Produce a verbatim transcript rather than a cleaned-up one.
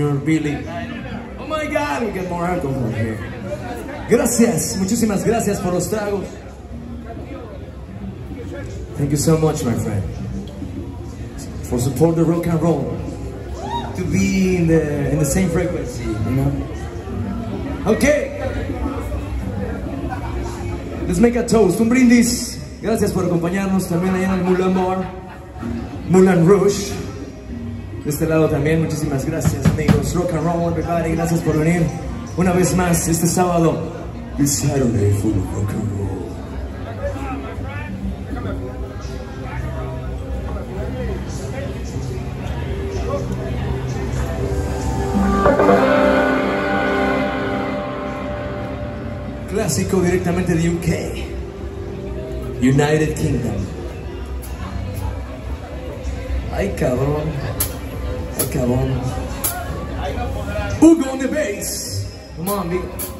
señor Billy. Oh my God, we get more alcohol here. Gracias, muchísimas gracias por los tragos. Thank you so much, my friend, for support the rock and roll. To be in the in the same frequency, you know. Okay. Let's make a toast, un brindis. Gracias por acompañarnos también allá en el Moulin Bar, Moulin Rouge. De este lado también, muchísimas gracias, amigos. Rock and roll, everybody. Gracias por venir una vez más este sábado. It's Saturday full of rock and roll. Clásico directamente de U K, United Kingdom. Ay, cabrón. Ay, cabrón. Hugo on the bass. Come on, big.